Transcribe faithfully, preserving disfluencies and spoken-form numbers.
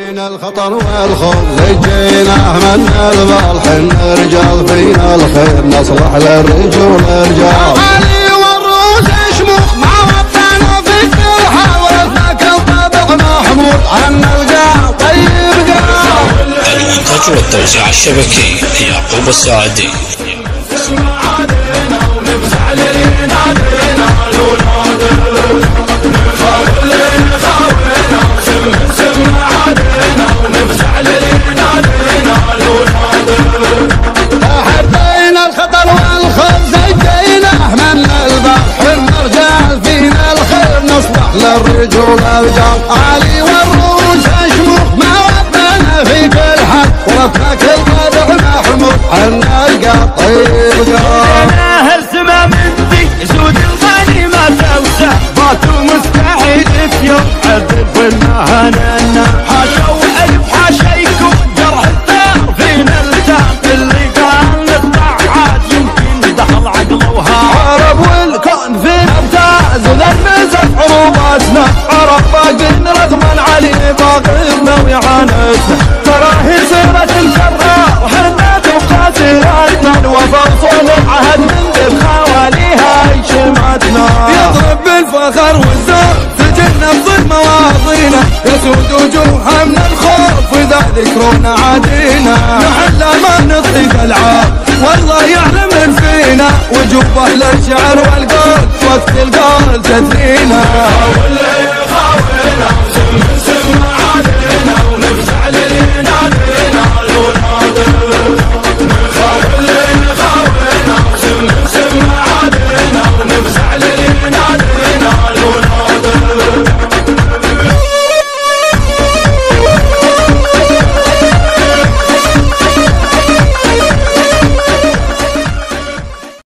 بين الخطر والخوف زجينا من البال حنا رجال فينا الخير نصلح للرجول رجال علي والروس شموخ مع وطننا في كل حاولتنا كل طبع محمود عنا القاع طيب قاع. المونتاج والتوزيع الشبكي يعقوب الساعدي. حبينا الخطر والخوف زجينا من البحر حنا رجال فينا الخير نصلح للرجول رجال علي والروس شموخ ما وطنا في كل حد ورثنا كل طبع محمود عنا القاع طيب قاع. هالسما منتي سود الغني ما توسع باتوا مستحيل في يوم عذب والمهننا حاشا والف حاشا يكون جرح الدار فينا التام اللي قال نطلع عاد يمكن دخل عقله وهام عرب والكون فينا ابتاز للمزح عروباتنا عرب باقين رغما علي باقينا ويعانتنا تراهي سيرة الكرار وحنا تبقى سيرتنا الوفا وصول العهد من ذي خواليها شمعتنا يضرب بالفخر والزور سجلنا بظل مواضينا يسود وجوهها من الخوف واذا ذكرونا عادينا نحل ما نطيق العاب والله يعلم فينا وجوب اهل الشعر والقول وقت القول تدرينا.